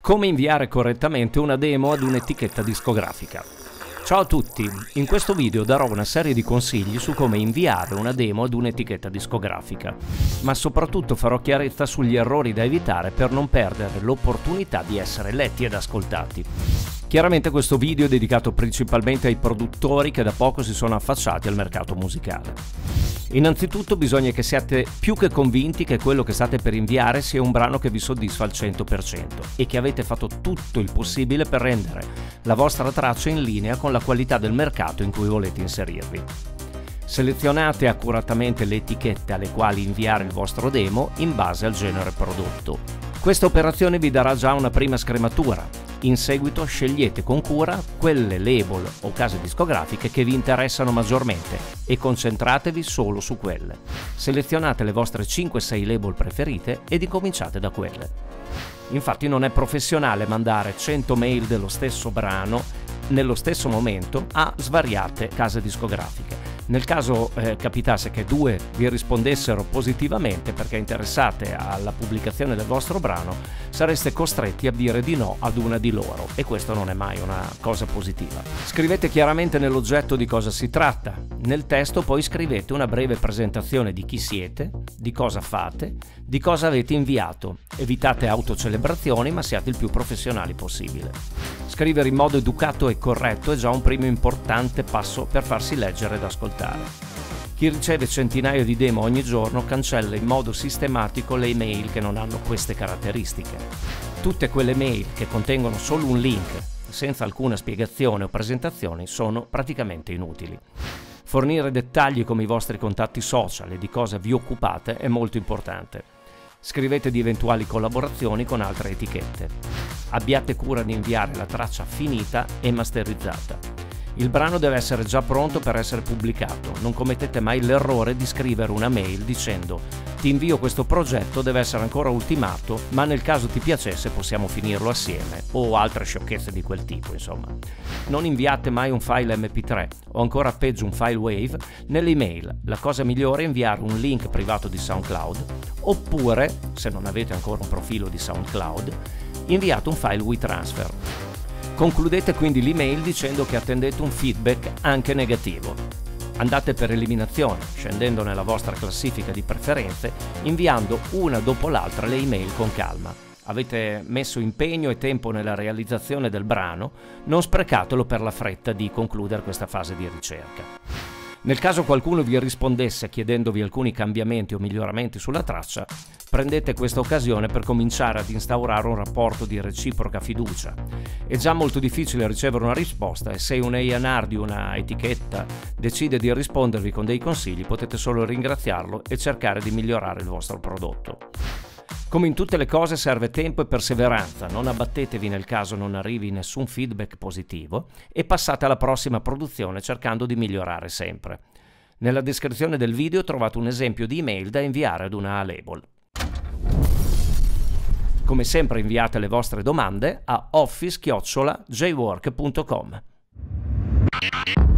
Come inviare correttamente una demo ad un'etichetta discografica. Ciao a tutti, in questo video darò una serie di consigli su come inviare una demo ad un'etichetta discografica, ma soprattutto farò chiarezza sugli errori da evitare per non perdere l'opportunità di essere letti ed ascoltati. Chiaramente questo video è dedicato principalmente ai produttori che da poco si sono affacciati al mercato musicale. Innanzitutto bisogna che siate più che convinti che quello che state per inviare sia un brano che vi soddisfa al 100% e che avete fatto tutto il possibile per rendere la vostra traccia in linea con la qualità del mercato in cui volete inserirvi. Selezionate accuratamente le etichette alle quali inviare il vostro demo in base al genere prodotto. Questa operazione vi darà già una prima scrematura. In seguito scegliete con cura quelle label o case discografiche che vi interessano maggiormente e concentratevi solo su quelle. Selezionate le vostre 5-6 label preferite ed incominciate da quelle. Infatti non è professionale mandare 100 mail dello stesso brano nello stesso momento a svariate case discografiche. Nel caso capitasse che 2 vi rispondessero positivamente perché interessate alla pubblicazione del vostro brano, sareste costretti a dire di no ad una di loro e questo non è mai una cosa positiva. Scrivete chiaramente nell'oggetto di cosa si tratta. Nel testo poi scrivete una breve presentazione di chi siete, di cosa fate, di cosa avete inviato. Evitate autocelebrazioni ma siate il più professionali possibile. Scrivere in modo educato e corretto è già un primo importante passo per farsi leggere ed ascoltare. Chi riceve centinaia di demo ogni giorno cancella in modo sistematico le email che non hanno queste caratteristiche. Tutte quelle mail che contengono solo un link, senza alcuna spiegazione o presentazioni, sono praticamente inutili. Fornire dettagli come i vostri contatti social e di cosa vi occupate è molto importante. Scrivete di eventuali collaborazioni con altre etichette. Abbiate cura di inviare la traccia finita e masterizzata. Il brano deve essere già pronto per essere pubblicato. Non commettete mai l'errore di scrivere una mail dicendo «Ti invio questo progetto, deve essere ancora ultimato, ma nel caso ti piacesse possiamo finirlo assieme» o altre sciocchezze di quel tipo, insomma. Non inviate mai un file MP3 o ancora peggio un file WAV nell'email. La cosa migliore è inviare un link privato di SoundCloud oppure, se non avete ancora un profilo di SoundCloud, inviate un file WeTransfer. Concludete quindi l'email dicendo che attendete un feedback anche negativo. Andate per eliminazione, scendendo nella vostra classifica di preferenze, inviando una dopo l'altra le email con calma. Avete messo impegno e tempo nella realizzazione del brano, non sprecatelo per la fretta di concludere questa fase di ricerca. Nel caso qualcuno vi rispondesse chiedendovi alcuni cambiamenti o miglioramenti sulla traccia, prendete questa occasione per cominciare ad instaurare un rapporto di reciproca fiducia. È già molto difficile ricevere una risposta e se un A&R di una etichetta decide di rispondervi con dei consigli, potete solo ringraziarlo e cercare di migliorare il vostro prodotto. Come in tutte le cose serve tempo e perseveranza, non abbattetevi nel caso non arrivi nessun feedback positivo e passate alla prossima produzione cercando di migliorare sempre. Nella descrizione del video trovate un esempio di email da inviare ad una label. Come sempre inviate le vostre domande a office@jwork.com.